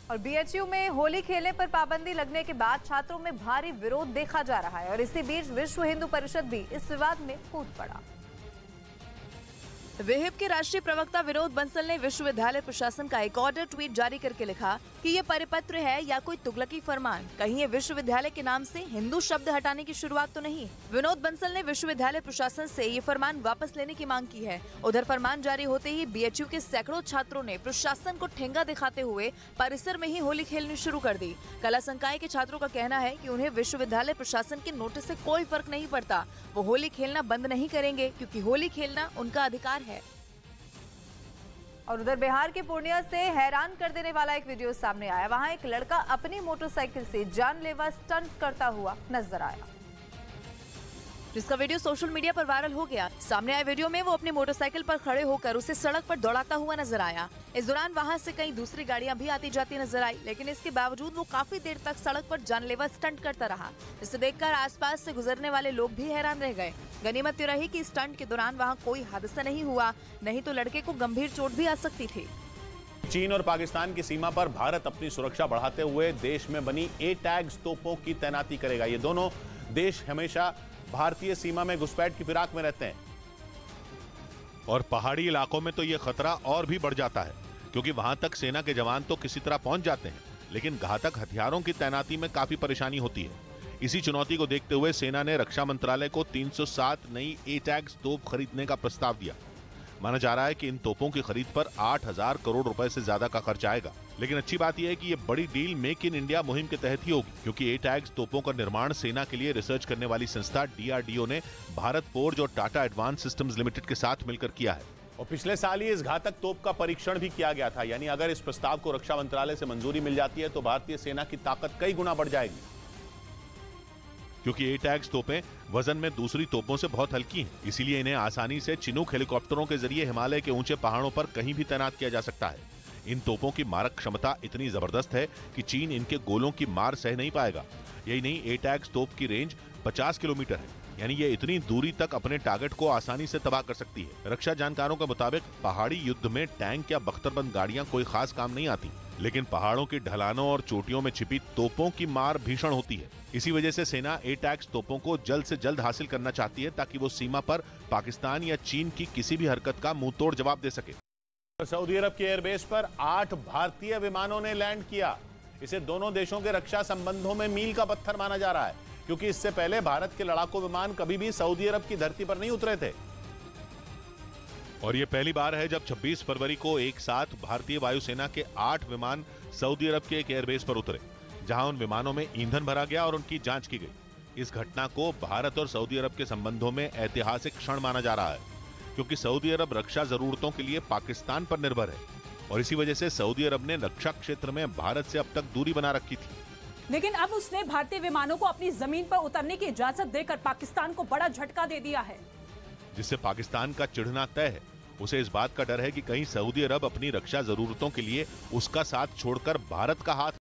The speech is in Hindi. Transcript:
और बीएचयू में होली खेलने पर पाबंदी लगने के बाद छात्रों में भारी विरोध देखा जा रहा है और इसी बीच विश्व हिंदू परिषद भी इस विवाद में कूद पड़ा। विहिप के राष्ट्रीय प्रवक्ता विनोद बंसल ने विश्वविद्यालय प्रशासन का एक ऑर्डर ट्वीट जारी करके लिखा कि ये परिपत्र है या कोई तुगलकी फरमान, कहीं ये विश्वविद्यालय के नाम से हिंदू शब्द हटाने की शुरुआत तो नहीं। विनोद बंसल ने विश्वविद्यालय प्रशासन से ये फरमान वापस लेने की मांग की है। उधर फरमान जारी होते ही बीएचयू के सैकड़ों छात्रों ने प्रशासन को ठेंगा दिखाते हुए परिसर में ही होली खेलनी शुरू कर दी। कला संकाय के छात्रों का कहना है कि उन्हें विश्वविद्यालय प्रशासन के नोटिस से कोई फर्क नहीं पड़ता, वो होली खेलना बंद नहीं करेंगे क्योंकि होली खेलना उनका अधिकार है। और उधर बिहार के पूर्णिया से हैरान कर देने वाला एक वीडियो सामने आया। वहां एक लड़का अपनी मोटरसाइकिल से जानलेवा स्टंट करता हुआ नजर आया, जिसका वीडियो सोशल मीडिया पर वायरल हो गया। सामने आए वीडियो में वो अपनी मोटरसाइकिल पर खड़े होकर उसे सड़क पर दौड़ाता हुआ नजर आया। इस दौरान वहां से कई दूसरी गाड़ियां भी आती जाती नजर आई, लेकिन इसके बावजूद वो काफी देर तक सड़क पर जानलेवा स्टंट करता रहा, जिसे देखकर आसपास से गुजरने वाले लोग भी हैरान रह गए। गनीमत ये रही कि स्टंट के दौरान वहाँ कोई हादसा नहीं हुआ, नहीं तो लड़के को गंभीर चोट भी आ सकती थी। चीन और पाकिस्तान की सीमा पर भारत अपनी सुरक्षा बढ़ाते हुए देश में बनी A-टैग्स तोपों की तैनाती करेगा। ये दोनों देश हमेशा भारतीय सीमा में घुसपैठ की फिराक में रहते हैं और पहाड़ी इलाकों में तो यह खतरा और भी बढ़ जाता है, क्योंकि वहां तक सेना के जवान तो किसी तरह पहुंच जाते हैं, लेकिन घातक हथियारों की तैनाती में काफी परेशानी होती है। इसी चुनौती को देखते हुए सेना ने रक्षा मंत्रालय को 307 नई A-टैग्स तोप खरीदने का प्रस्ताव दिया। माना जा रहा है कि इन तोपों की खरीद पर 8,000 करोड़ रुपए से ज्यादा का खर्च आएगा, लेकिन अच्छी बात यह है कि ये बड़ी डील मेक इन इंडिया मुहिम के तहत ही होगी, क्योंकि A-टैग्स तोपों का निर्माण सेना के लिए रिसर्च करने वाली संस्था DRDO ने भारत फोर्ज और टाटा एडवांस सिस्टम्स लिमिटेड के साथ मिलकर किया है। और पिछले साल ही इस घातक तोप का परीक्षण भी किया गया था। यानी अगर इस प्रस्ताव को रक्षा मंत्रालय से मंजूरी मिल जाती है तो भारतीय सेना की ताकत कई गुना बढ़ जाएगी, क्योंकि A-टैग्स तोपें वजन में दूसरी तोपों से बहुत हल्की हैं, इसीलिए इन्हें आसानी से चिनूक हेलीकॉप्टरों के जरिए हिमालय के ऊंचे पहाड़ों पर कहीं भी तैनात किया जा सकता है। इन तोपों की मारक क्षमता इतनी जबरदस्त है कि चीन इनके गोलों की मार सह नहीं पाएगा। यही नहीं, A-टैग्स तोप की रेंज 50 किलोमीटर है, यानी ये इतनी दूरी तक अपने टारगेट को आसानी से तबाह कर सकती है। रक्षा जानकारों के मुताबिक पहाड़ी युद्ध में टैंक या बख्तरबंद गाड़ियां कोई खास काम नहीं आती, लेकिन पहाड़ों की ढलानों और चोटियों में छिपी तोपों की मार भीषण होती है। इसी वजह से सेना A-टैग्स तोपों को जल्द से जल्द हासिल करना चाहती है, ताकि वो सीमा पर पाकिस्तान या चीन की किसी भी हरकत का मुंह तोड़ जवाब दे सके। सऊदी अरब के एयरबेस पर 8 भारतीय विमानों ने लैंड किया। इसे दोनों देशों के रक्षा संबंधों में मील का पत्थर माना जा रहा है, क्योंकि इससे पहले भारत के लड़ाकू विमान कभी भी सऊदी अरब की धरती पर नहीं उतरे थे। और ये पहली बार है जब 26 फरवरी को एक साथ भारतीय वायुसेना के 8 विमान सऊदी अरब के एक एयरबेस पर उतरे, जहां उन विमानों में ईंधन भरा गया और उनकी जांच की गई। इस घटना को भारत और सऊदी अरब के संबंधों में ऐतिहासिक क्षण माना जा रहा है, क्योंकि सऊदी अरब रक्षा जरूरतों के लिए पाकिस्तान पर निर्भर है और इसी वजह से सऊदी अरब ने रक्षा क्षेत्र में भारत से अब तक दूरी बना रखी थी। लेकिन अब उसने भारतीय विमानों को अपनी जमीन पर उतरने की इजाजत देकर पाकिस्तान को बड़ा झटका दे दिया है, जिससे पाकिस्तान का चिढ़ना तय है। उसे इस बात का डर है कि कहीं सऊदी अरब अपनी रक्षा जरूरतों के लिए उसका साथ छोड़कर भारत का हाथ